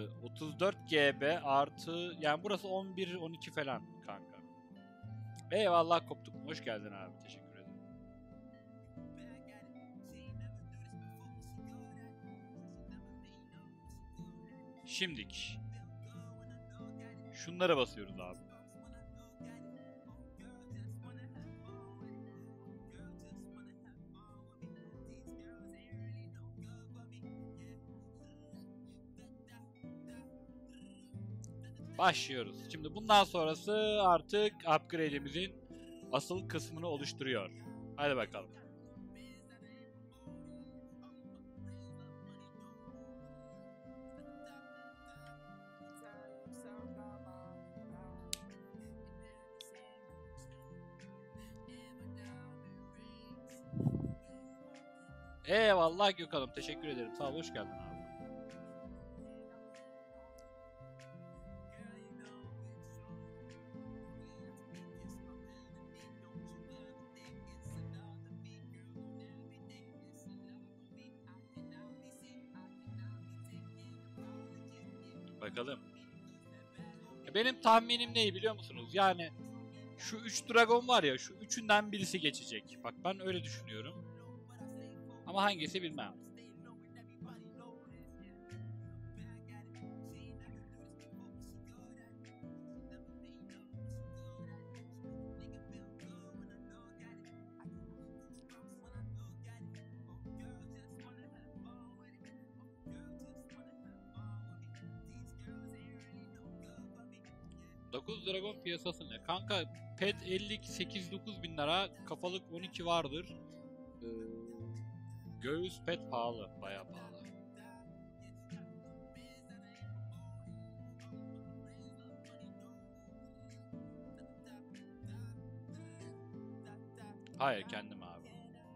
34 GB artı yani burası 11-12 falan kanka. Eyvallah koptuk. Hoş geldin abi. Teşekkür ederim. Şimdik. Şunlara basıyoruz abi. Başlıyoruz. Şimdi bundan sonrası artık upgrade'imizin asıl kısmını oluşturuyor. Hadi bakalım. Eyvallah Gökhan'ım. Teşekkür ederim. Sağ ol. Hoş geldin abi. Bakalım. Benim tahminim ne biliyor musunuz? Yani şu 3 dragon var ya, şu üçünden birisi geçecek. Bak ben öyle düşünüyorum. Ama hangisi bilmem. Dokuz dragon piyasası ne? Kanka pet 58-9 bin lira, kafalık 12 vardır. Göğüs pet pahalı, bayağı pahalı. Hayır kendim abi.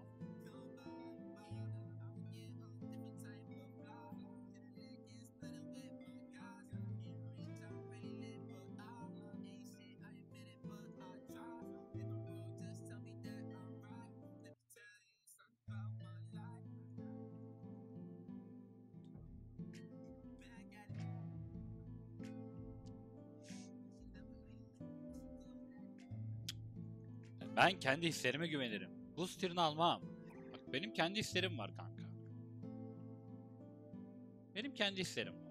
Ben kendi hislerime güvenirim. Booster'ını almam. Bak benim kendi hislerim var kanka. Benim kendi hislerim var.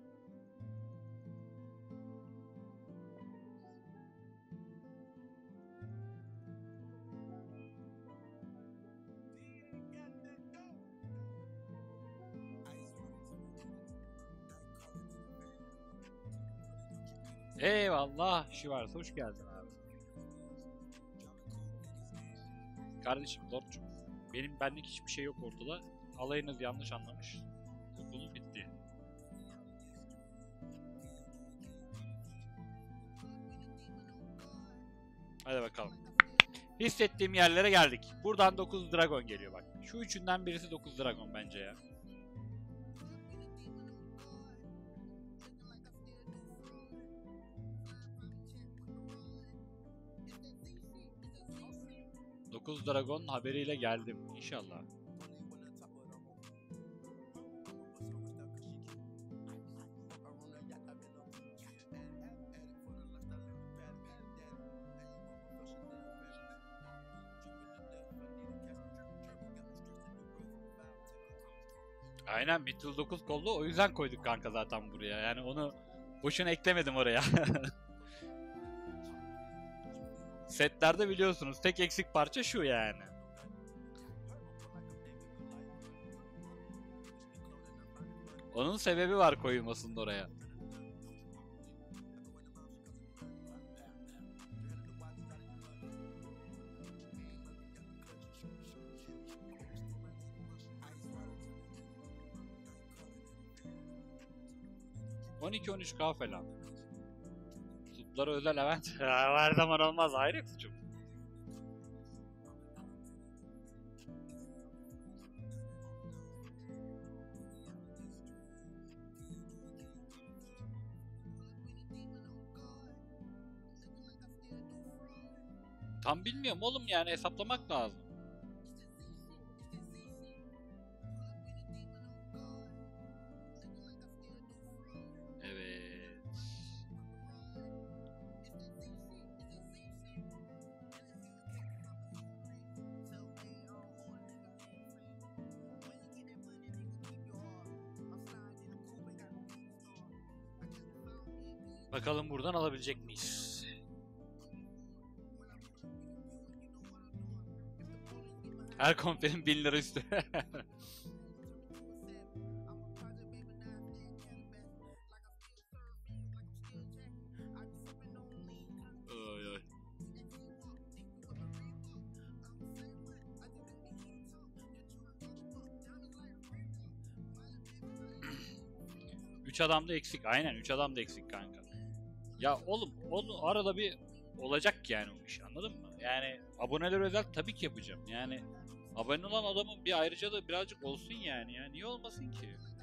Eyvallah Şivarsa hoş geldin abi. Kardeşim Lord'cum, benim benlik hiçbir şey yok ortada. Alayınız yanlış anlamış. Konu bitti. Hadi bakalım. Hissettiğim yerlere geldik. Buradan 9 dragon geliyor bak. Şu üçünden birisi 9 dragon bence ya. Dokuz dragon haberiyle geldim inşallah. Aynen Beetle 9 kollu, o yüzden koyduk kanka zaten buraya. Yani onu boşuna eklemedim oraya. Setlerde biliyorsunuz tek eksik parça şu yani. Onun sebebi var koyulmasının oraya. ...12-13K falan. Sütlara özel event. Her zaman olmaz ayrı suçum. Tam bilmiyorum oğlum, yani hesaplamak lazım. Bakalım buradan alabilecek miyiz? Her konferin 1000 lira üstü. Ay ay. Üç adam da eksik. Aynen 3 adam da eksik kanka. Ya oğlum onu arada bir olacak yani o iş, anladın mı? Yani aboneler özel tabii ki yapacağım. Yani abone olan adamın bir ayrıcalığı birazcık olsun yani. Yani niye olmasın ki?